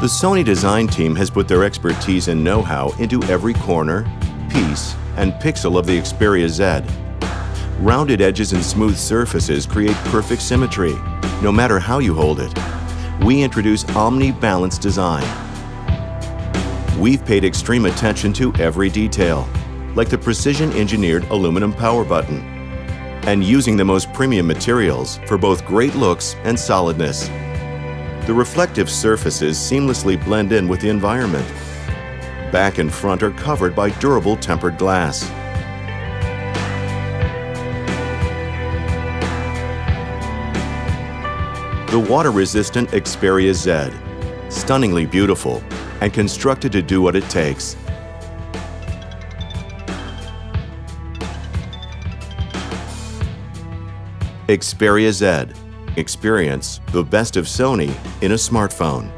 The Sony design team has put their expertise and know-how into every corner, piece, and pixel of the Xperia Z. Rounded edges and smooth surfaces create perfect symmetry, no matter how you hold it. We introduce OmniBalance design. We've paid extreme attention to every detail, like the precision-engineered aluminum power button, and using the most premium materials for both great looks and solidness. The reflective surfaces seamlessly blend in with the environment. Back and front are covered by durable tempered glass. The water-resistant Xperia Z, stunningly beautiful and constructed to do what it takes. Xperia Z. Experience the best of Sony in a smartphone.